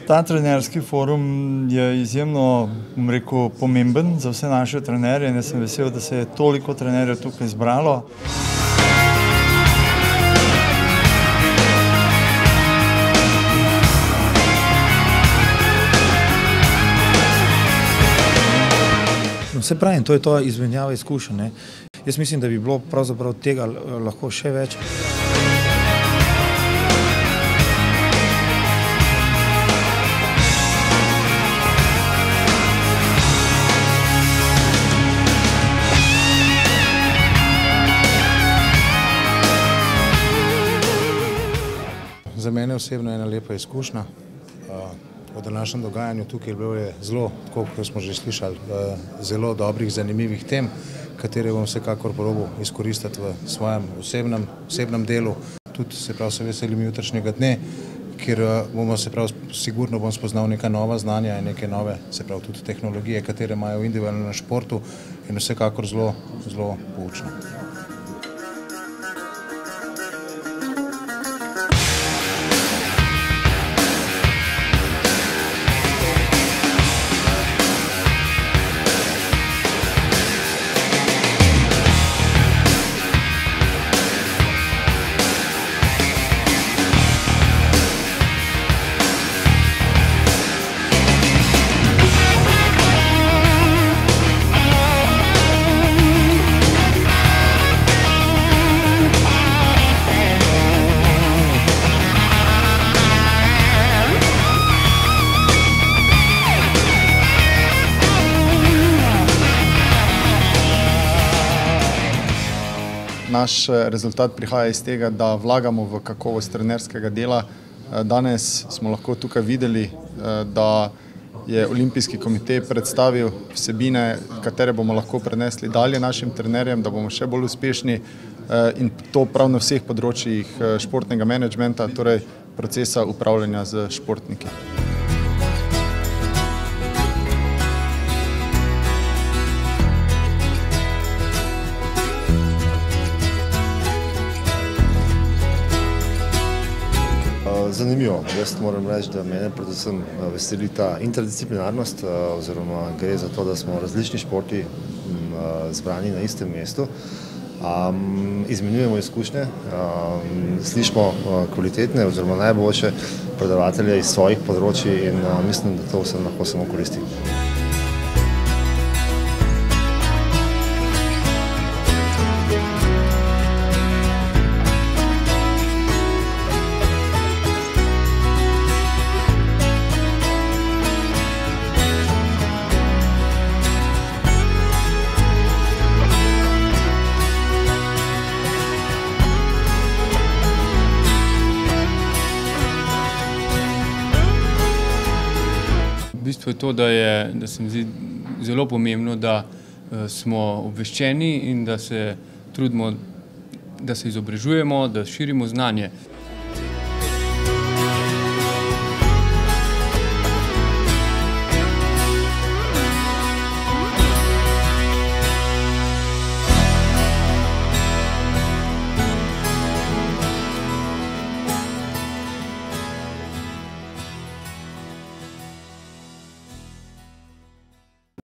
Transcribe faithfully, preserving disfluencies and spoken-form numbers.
Ta trenerski forum je izjemno, bom rekel, pomemben za vse naše trenerje in jaz sem vesel, da se je toliko trenerjev tukaj zbralo. Vse pravim, to je to izmenjava izkušenj. Jaz mislim, da bi bilo pravzaprav tega lahko še več. Za mene osebno je ena lepa izkušnja. O današnjem dogajanju tukaj bilo je zelo, kot smo že slišali, zelo dobrih, zanimivih tem, katere bom vsekakor probal izkoristiti v svojem osebnem, osebnem delu. Tudi se prav se veselim jutrišnjega dne, kjer bomo se prav sigurno bom spoznal neka nova znanja in neke nove, se prav tudi tehnologije, katere imajo v individualnem športu in vsekakor zelo, zelo poučno. Naš rezultat prihaja iz tega, da vlagamo v kakovost trenerskega dela. Danes smo lahko tukaj videli, da je Olimpijski komitej predstavil vsebine, katere bomo lahko prenesli dalje našim trenerjem, da bomo še bolj uspešni in to prav na vseh področjih športnega menedžmenta, torej procesa upravljanja z športniki. Zanimivo. Jaz moram reči, da mene predvsem veseli ta interdisciplinarnost oziroma gre za to, da smo različni športi zbrani na istem mestu. Izmenjujemo izkušnje, slišimo kvalitetne oziroma najboljše predavatelje iz svojih področij in mislim, da to vsem lahko samo koristi. V bistvu je to, da, je, da se mi zdi zelo pomembno, da smo obveščeni in da se trudimo, da se izobražujemo, da širimo znanje.